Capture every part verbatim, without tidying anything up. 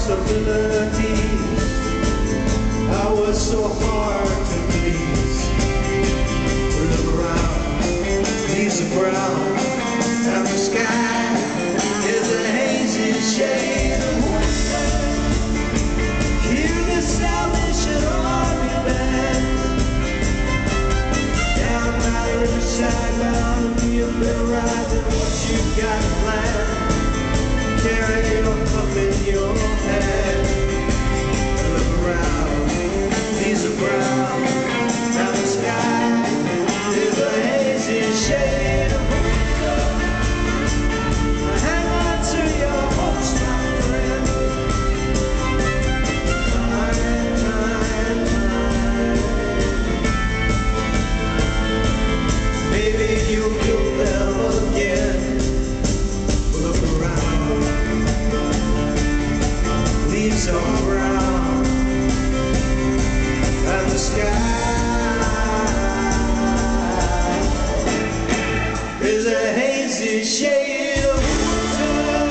responsibilities. I was so hard to please. Look around, leaves are brown, and the sky is a hazy shade of winter. Hear the Salvation Army band down by the riverside. Bound to be a bit right than what you got planned. Carry your cup in your hand. Look around, these are brown, now the sky is a hazy shade of winter. Hang on to your hopes, my friend. Time, time, time. Maybe you'll feel them again. Look around, leaves are brown, and the sky is a hazy shade of winter.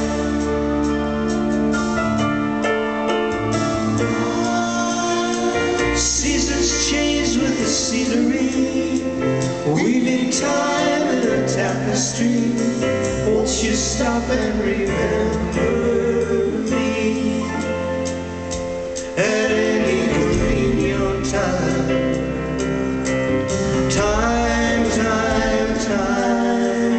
Seasons change with the scenery, weaving time in a tapestry. Won't you stop and remember me at any convenient time? Time, time, time.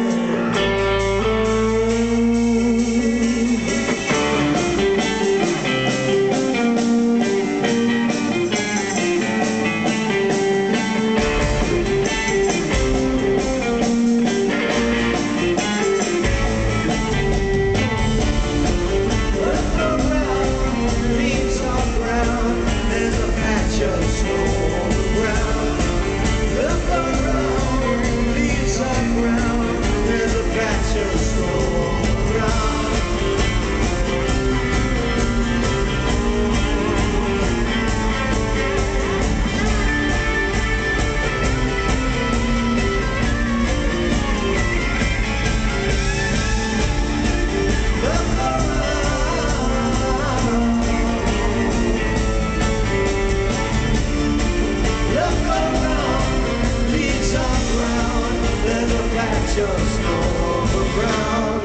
Just on the ground.